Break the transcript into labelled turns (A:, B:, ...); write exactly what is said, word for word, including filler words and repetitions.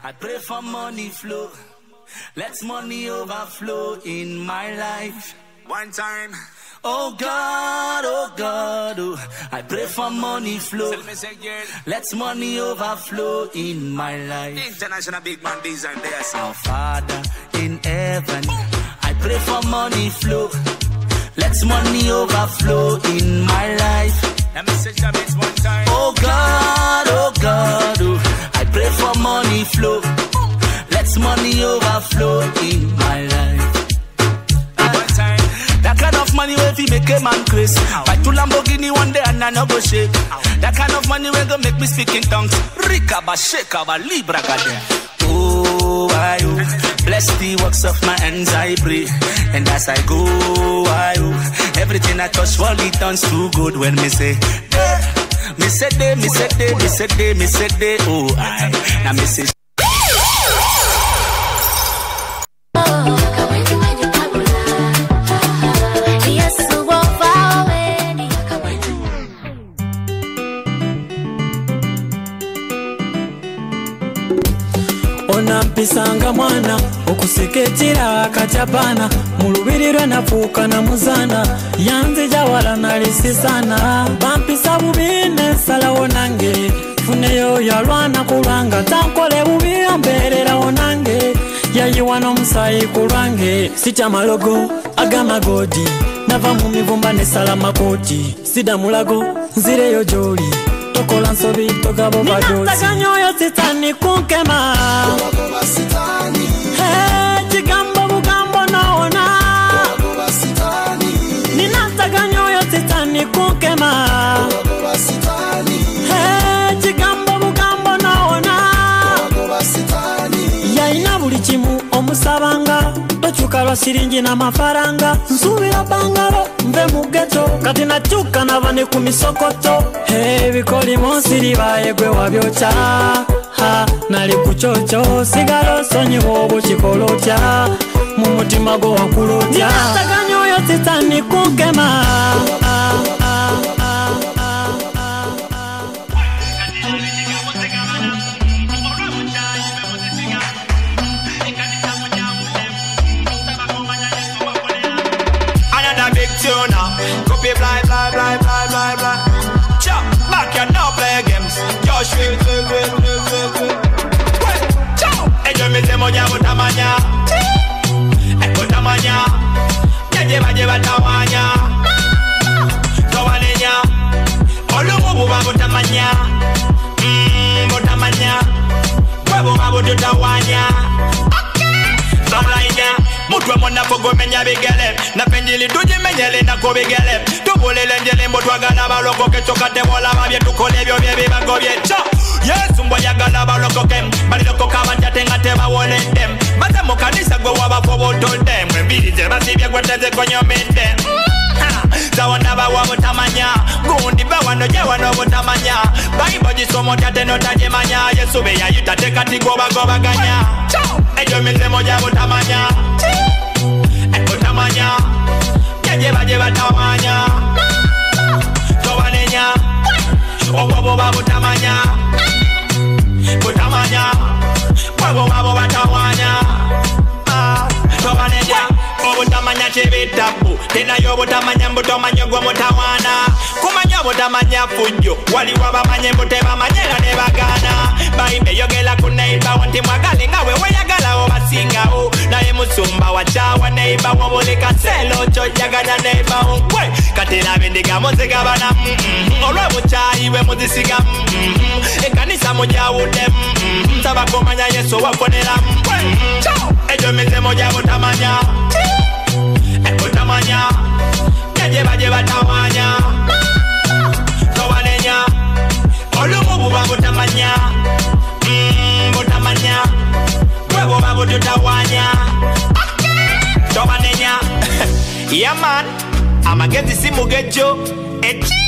A: I pray for money flow. Let money overflow in my life.
B: One time.
A: Oh God, oh God, oh. I pray for money flow. Let money overflow in my life.
B: International big man design there.
A: Our Father in heaven, I pray for money flow. Let money overflow in my life.
B: Let me say that it's one time.
A: Oh God, oh God, oh. I pray for money flow. Let money overflow in my life. That kind of money will be make a man crazy. Buy two Lamborghini one day and I no go shake. That kind of money will go make me speak in tongues. Rikaba, shakaba, libra, gade. Oh, I oh, bless the works of my hands, I pray. And as I go, I oh, everything I touch surely turns to good when me say, eh. Me say day, me say day, me say day, me say day, oh, I. Now me say.
C: Pisanga mwana okuseketira akachapana mulubirira nafuka na muzana yanze jawala nalisisana bampisa bubine salawo nange funeyo yalwana kulanga tankole bubi mberera onange yayiwa n'omusayi kulwange sita malogo agamagodi nava mu mivumba ne salama koti sida mulago nzireyo joli tokola nsobi togabo badosi ninataganyoyo sitani kunkema Boba sitani Hey, chigambo bugambo naona Boba sitani ninataganyoyo sitani kunkema Boba sitani Hey, chigambo bugambo naona Boba sitani yaina buli kimu omusabanga tochuka lwa siringi na mafaranga nsubira bangalo mve mu ghetto kati nachuka nabane ku misokoto hey bikoli monsiri baye gwe wabyocha ha nali kuchocho sigalo sonyi hobo chikolotya mu mutima go wakulotya nataganyoyo titani kukema
B: Copy fly, fly, fly, fly, fly, fly. Chop, back you now play games. Just wait, wait, wait, wait, wait, wait. Wait, chop. Ejo me se moja butamanya. Eh, butamanya. Jeba, jeba, tawanya. Tawanenya. Olumu buba butamanya. Mmm, butamanya. Webu mabu tutawanya. Samlainya. Mutwe mwana fogo menya bigele na penjili tuji menyele na ko bigele tubulele njele mbotwagala baloko kechoka te bola babye tukole byo bye bibago byecho Yesu mboyagala baloko kem baloko kabanja tenga te bawole dem bata mu kanisa gwe wabafo botode mwembiri je basibye gweteze konyomende Zawanda bawa butamanya gundi bawano je wano butamanya Bible jisomo tate no tajemanya Yesu be yayita teka tigoba goba ganya ejo mize moja butamanya butamanya jeba jeba tawanya towanenya obobo babutamanya butamanya babo babo batawanya towanenya obutamanya chebitabu tena yo butamanya mbutomanya gwa mutawana kumanya butamanya fujjo wali wabamanye mbuteba manyera ne bagana baimbe yogela ku neighbor wanti mwagale ngawe weyagala obasinga o naye musumba wachawa neighbor wobulika selo chojagana neighbor we katera bendiga muzega bana olwa buchayi we muzisiga ekanisa mujawude saba komanya Yesu wakonera ejo mize moja butamanya butamanya jeba jeba tawanya towanenya olumu buba butamanya mmm butamanya webo babu tutawanya towanenya yeah man amagezi simugejo eti